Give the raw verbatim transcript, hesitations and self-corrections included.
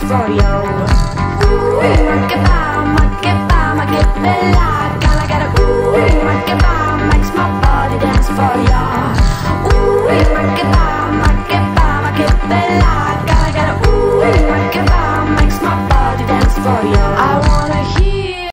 for you. Ooh, rock it bomb, rock it bomb, I get me like I got a ooh, rock it bomb makes my body dance for you. Ooh, rock it bomb.